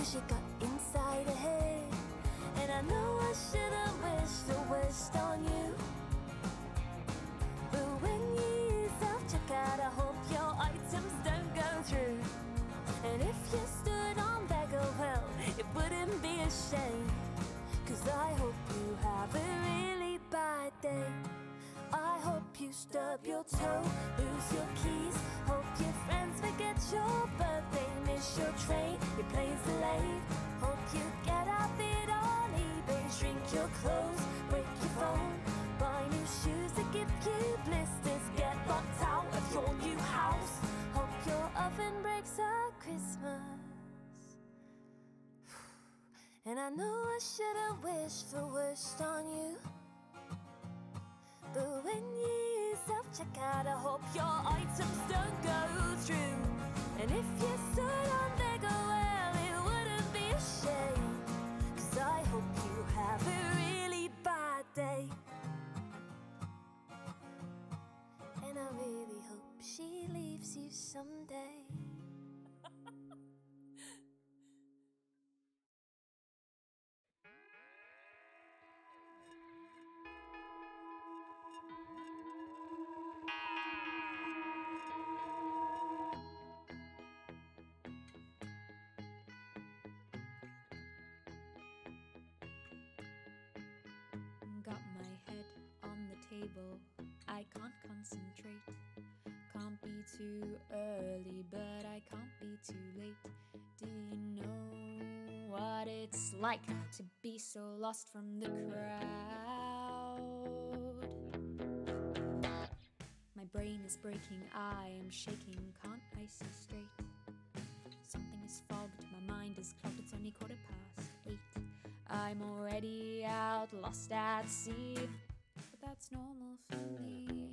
she got inside her head. And I know I should've wished the worst on you, but when you self-checkout, I hope your items don't go through. And if you stood on beggar, well, it wouldn't be a shame, 'cause I hope you have a really bad day. I hope you stub your toe, lose your keys, hope your friends forget your birthday, miss your train, your plane's delayed. Hope you get out it on eBay, shrink your clothes, break your phone, buy new shoes that give you blisters, get locked out of your new house. Hope your oven breaks at Christmas. And I know I should've wished the worst on you, but when you self-checkout, I hope your items don't go through. And if you stood on beggar, well, it wouldn't be a shame, 'cause I hope you have a really bad day. And I really hope she leaves you someday. Got my head on the table, I can't concentrate. Can't be too early, but I can't be too late. Do you know what it's like to be so lost from the crowd? My brain is breaking, I am shaking, can't I see straight? Something is fogged, my mind is clogged, it's only 8:15. I'm already out, lost at sea, but that's normal for me.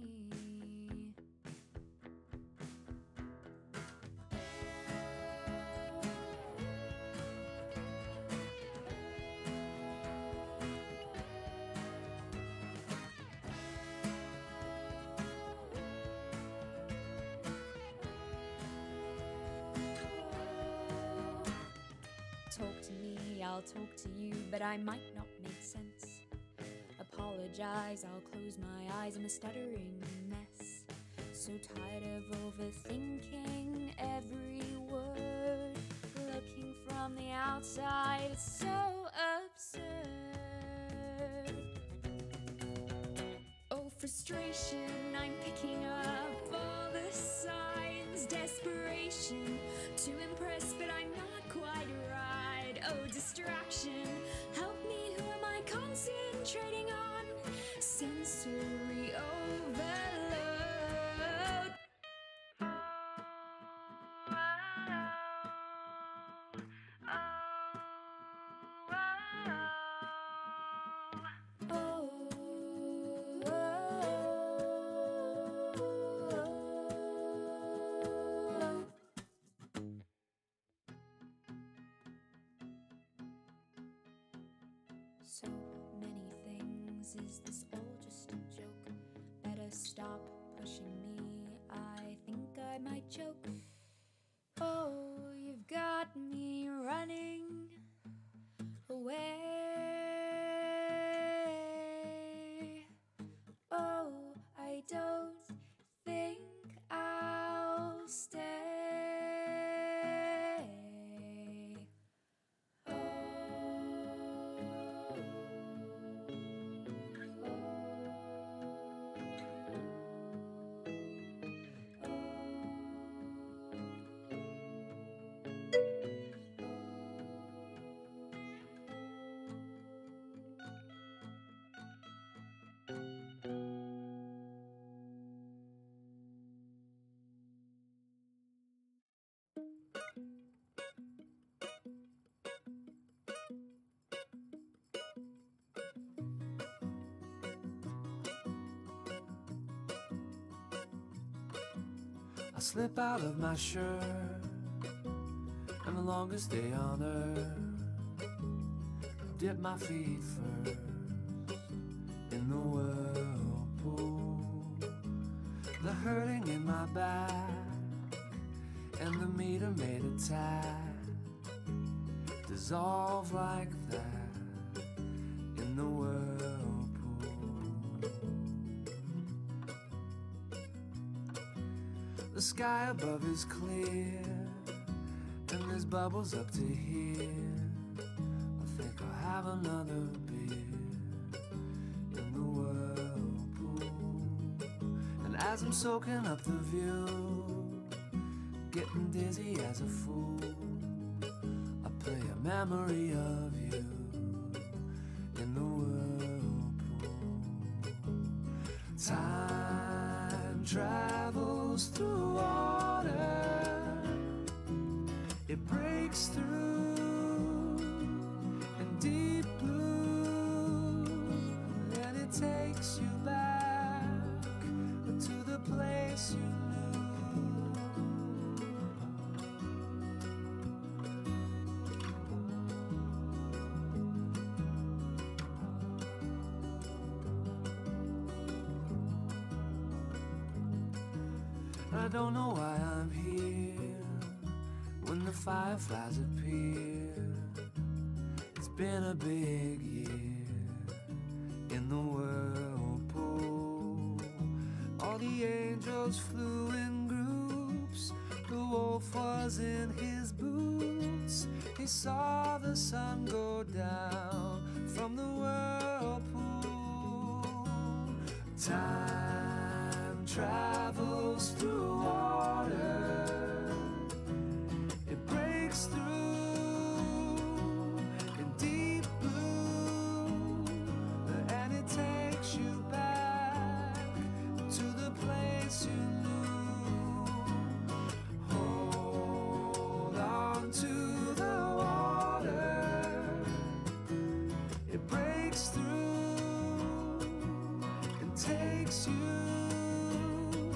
Talk to me, I'll talk to you, but I might not make sense. Apologize, I'll close my eyes, I'm a stuttering mess. So tired of overthinking every word. Looking from the outside, it's so absurd. Oh, frustration, I'm picking up all the signs. Desperation to impress, but I'm not quite right. Oh, distraction, help me, who am I concentrating on? Sensory overload. So many things, is this all just a joke? Better stop pushing me, I think I might choke. Oh, you've got me running away. Oh, I don't think I'll stay. I slip out of my shirt and the longest day on earth. Dip my feet first in the whirlpool. The hurting in my back and the meter made it tight dissolve like that in the whirlpool. The sky above is clear, and there's bubbles up to here. I think I'll have another beer in the whirlpool. And as I'm soaking up the view, getting dizzy as a fool, I play a memory of you in the whirlpool. Time travels through water, it breaks through in deep blue, and it takes you back to the place you knew. I don't know why I'm here when the fireflies appear. It's been a big year in the whirlpool. All the angels flew in groups, the wolf was in his boots. He saw the sun go down from the whirlpool. Time travels through water, it breaks through in deep blue, and it takes you back to the place you knew. Hold on to the water, it breaks through and takes you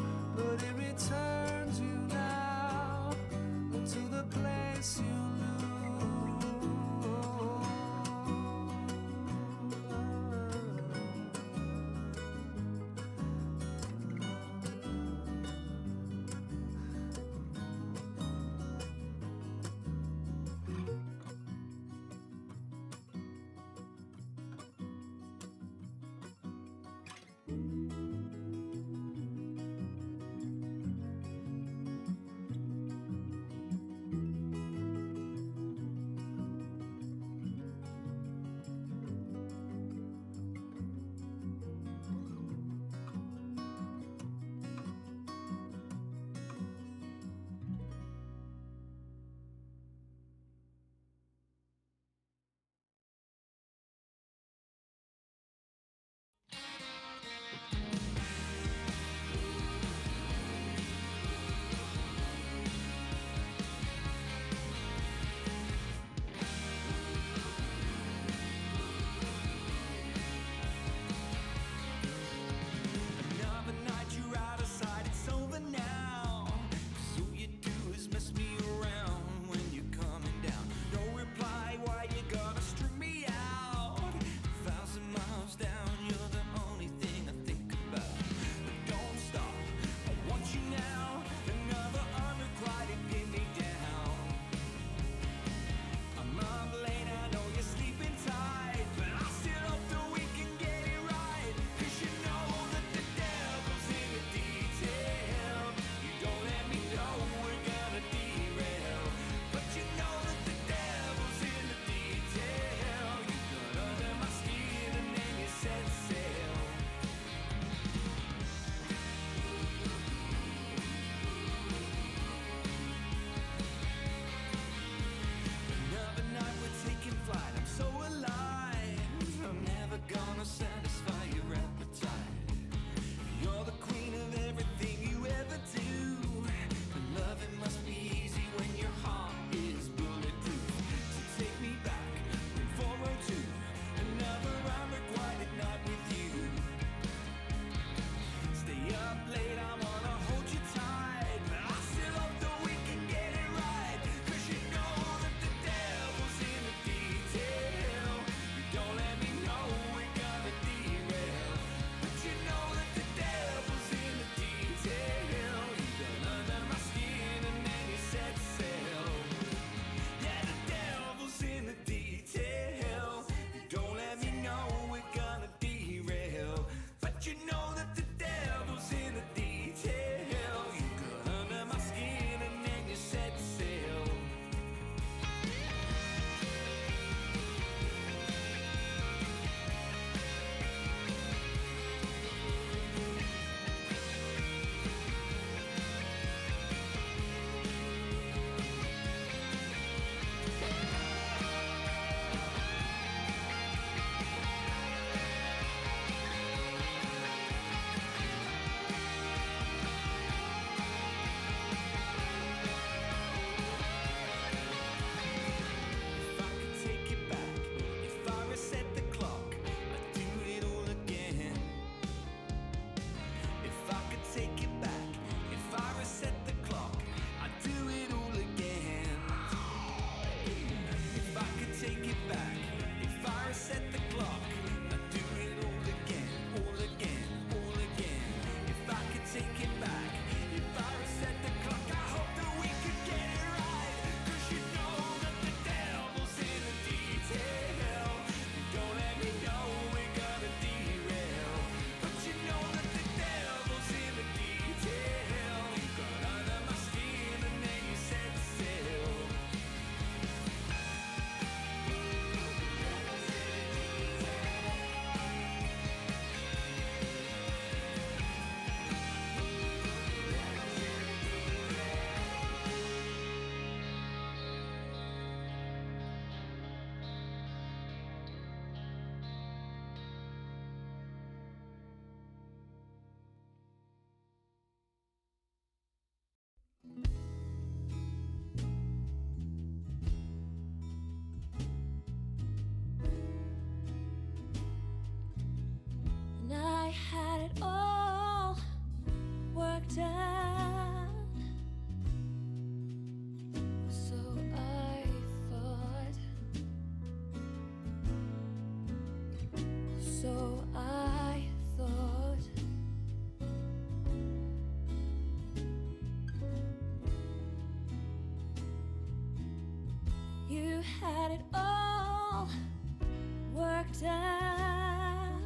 you had it all worked out,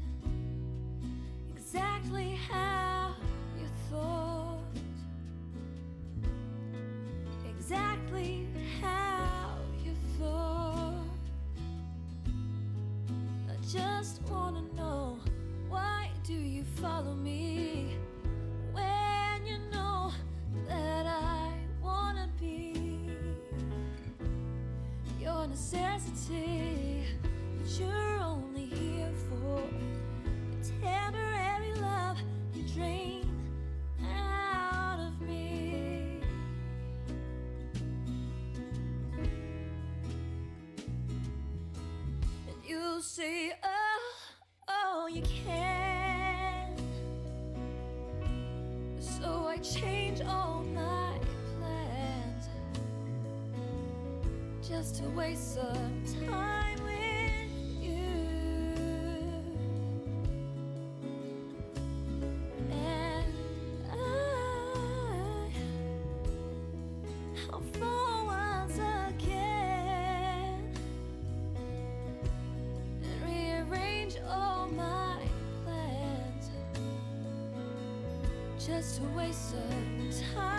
exactly how you thought, exactly how you thought. I just wanna know, why do you follow me when you know that I wanna be your necessity, but you're only here for the temporary love you drain out of me. And you say, oh, you can. So I change all my plans just to waste some time with you. And I'll fall once again and rearrange all my plans just to waste some time.